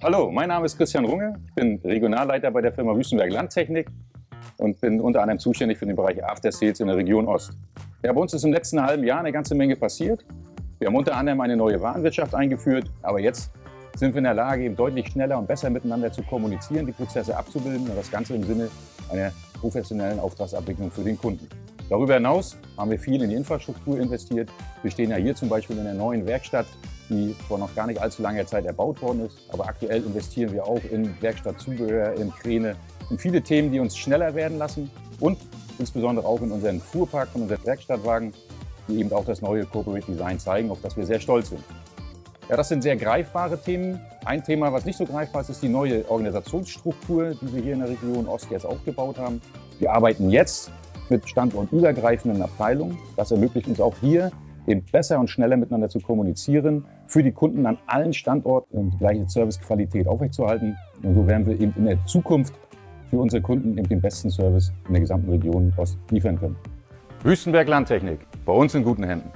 Hallo, mein Name ist Christian Runge, ich bin Regionalleiter bei der Firma Wüstenberg Landtechnik und bin unter anderem zuständig für den Bereich After Sales in der Region Ost. Ja, bei uns ist im letzten halben Jahr eine ganze Menge passiert. Wir haben unter anderem eine neue Warenwirtschaft eingeführt, aber jetzt sind wir in der Lage, eben deutlich schneller und besser miteinander zu kommunizieren, die Prozesse abzubilden und das Ganze im Sinne einer professionellen Auftragsabwicklung für den Kunden. Darüber hinaus haben wir viel in die Infrastruktur investiert. Wir stehen ja hier zum Beispiel in einer neuen Werkstatt, die vor noch gar nicht allzu langer Zeit erbaut worden ist. Aber aktuell investieren wir auch in Werkstattzubehör, in Kräne, in viele Themen, die uns schneller werden lassen und insbesondere auch in unseren Fuhrpark von unseren Werkstattwagen, die eben auch das neue Corporate Design zeigen, auf das wir sehr stolz sind. Ja, das sind sehr greifbare Themen. Ein Thema, was nicht so greifbar ist, ist die neue Organisationsstruktur, die wir hier in der Region Ost jetzt aufgebaut haben. Wir arbeiten jetzt mit standortübergreifenden Abteilungen. Das ermöglicht uns auch hier, eben besser und schneller miteinander zu kommunizieren, für die Kunden an allen Standorten die gleiche Servicequalität aufrechtzuerhalten. Und so werden wir eben in der Zukunft für unsere Kunden eben den besten Service in der gesamten Region Ost liefern können. Wüstenberg Landtechnik, bei uns in guten Händen.